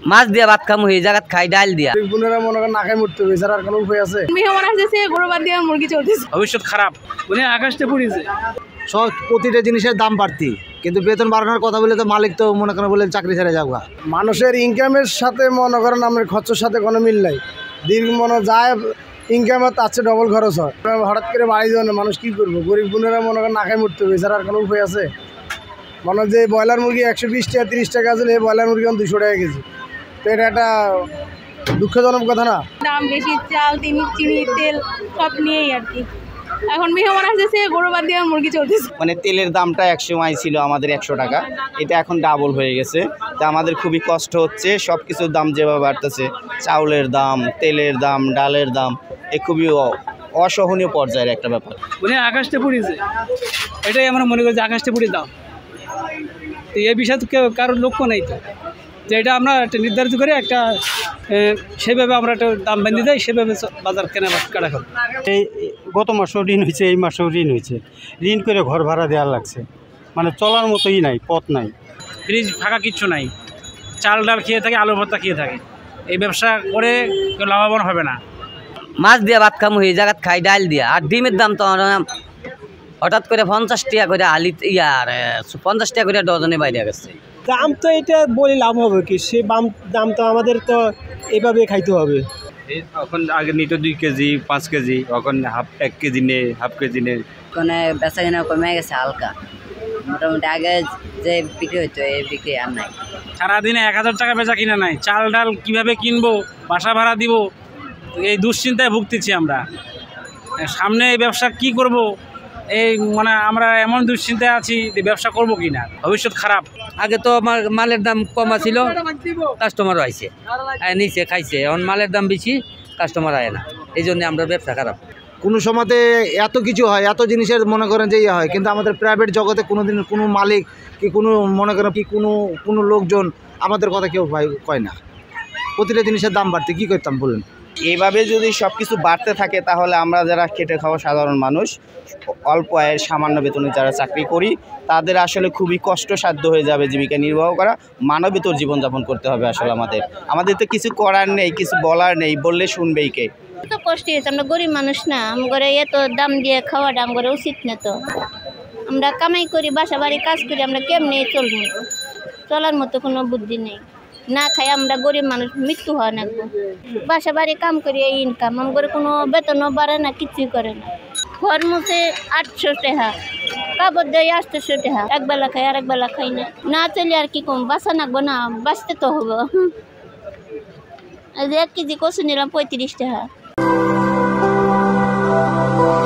মাছ দিয়া ভাত খামু এই জায়গা খাই ডাল দিয়া বোনেরা মনে করেন না খাই মরতে হবে আর কোনো উপায় আছে মেহমান আসতেছে গরু বাদ দিয়ে মুরগি চলতেছে ভবিষ্যৎ খারাপ উনি আকাশটা পড়েছে সব প্রতিটা জিনিসের দাম বাড়তি কিন্তু বেতন বাড়ানোর কথা বলে তো মালিক তো মনে করেন বলে চাকরি ছেড়ে যাওয়া মানুষের ইনকামের সাথে মনে করেন আমার খরচের সাথে কোনো মিল নাই দীর্ঘ মনে যায় ইনকামে তার চেয়ে ডবল খরচ হয় হঠাৎ করে বাড়ি যাবে না মানুষ কী করবো গরিব বোনেরা মনে করেন না খাই মরতে হবে আর কোনো উপায় আছে মনে যে ব্রয়লার মুরগি 120 টাকা 30 টাকা আছে এই ব্রয়লার মুরগি 200 টাকা কেজি তো এটা একটা দুঃখজনক কথা না দাম বেশি চাল চিনি তেল সব নিয়েই আর কি এখন মেহমান আসতেছে গরু বাদ দিয়ে মুরগি চলতেছে মানে তেলের দামটা এক সময় ছিল আমাদের 100 টাকা এটা এখন ডাবল হয়ে গেছে তা আমাদের খুবই কষ্ট হচ্ছে সব কিছুর দাম যেভাবে বাড়তেছে চাউলের দাম তেলের দাম ডালের দাম এ খুবই অসহনীয় পর্যায়ের একটা ব্যাপার উনি আকাশটা পড়েছে এটাই আমরা মনে করি যে আকাশটা পড়ে দাও তো এই বিষয়ে তো কেউ কারোর লক্ষ্য নেই তো যে এটা আমরা একটা নির্ধারিত করে একটা সেভাবে আমরা একটা দাম বেঁধে দেয় সেভাবে বাজার কেনা কাটা করি এই গত মাসেও ঋণ হয়েছে এই মাসেও ঋণ হয়েছে ঋণ করে ঘর ভাড়া দেওয়া লাগছে মানে চলার মতোই নাই পথ নাই ফ্রিজ ফাঁকা কিচ্ছু নাই চাল ডাল খেয়ে থাকে আলু ভর্তা খেয়ে থাকে এই ব্যবসা করে কেউ লাভবান হবে না মাছ দিয়া ভাত খামু এই জায়গা খাই ডাল দিয়া আর ডিমের দাম তো হঠাৎ করে 50 টাকা করে আলি ইয়ার 50 টাকা করে ডজনে বাইরে গেছে দাম তো এটা বলে লাভ হবে কি সে দাম তো আমাদের তো এভাবে খাইতে হবে এখন আগে নিত 2 কেজি 5 কেজি এখন এক কেজি নেই হাফ কেজি নেই ওখানে বেচা কিনা কমে গেছে হালকা মোটামুটি আগে যে বিক্রি হইতো এই বিক্রি আর নাই সারাদিনে 1000 টাকা বেচা কিনা নাই চাল ডাল কীভাবে কিনবো বাসা ভাড়া দিব এই দুশ্চিন্তায় ভুগতেছি আমরা সামনে এই ব্যবসা কি করব এই মানে আমরা এমন দুশ্চিন্তায় আছি যে ব্যবসা করবো কি না ভবিষ্যৎ খারাপ আগে তো মালের দাম কম ছিল কাস্টমারও আইছে নিচে খাইছে এখন মালের দাম বেশি কাস্টমার আয় না এই জন্য আমরা ব্যবসা খারাপ কোনো সময়তে এত কিছু হয় এত জিনিসের মনে করেন যে ইয়ে হয় কিন্তু আমাদের প্রাইভেট জগতে কোনো দিন কোনো মালিক কি কোনো মনে করেন কি কোনো লোকজন আমাদের কথা কেউ কয় না প্রতিটা জিনিসের দাম বাড়তে কী করতাম বলুন এইভাবে যদি সব কিছু বাড়তে থাকে তাহলে আমরা যারা খেটে খাওয়া সাধারণ মানুষ অল্প আয়ের সামান্য বেতনে যারা চাকরি করি তাদের আসলে খুবই কষ্টসাধ্য হয়ে যাবে জীবিকা নির্বাহ করা মানবেতর জীবনযাপন করতে হবে আসলে আমাদের তো কিছু করার নেই কিছু বলার নেই বললে শুনবেই কে তো কষ্ট হয়েছে আমরা গরিব মানুষ না আমরা এত দাম দিয়ে খাওয়াটা আমরা উচিত না তো আমরা কামাই করি বাসা বাড়ি কাজ করি আমরা কেমনি চলবো চলার মতো কোনো বুদ্ধি নেই না খাই আমরা গরিব মানুষ মৃত্যু হওয়া লাগবো বাসা বাড়ি কাম করি এই ইনকাম আমার কোনো বেতনও বাড়ে না কিছুই করে না ঘর মুছে 800 টাকা কাপড় দেয় 800 টাকা একবেলা খাই আর একবেলা খাই না চলে আর কি কম বাসা নাকবো না বাঁচতে তো হবো 1 কেজি কচু নিলাম 35 টাকা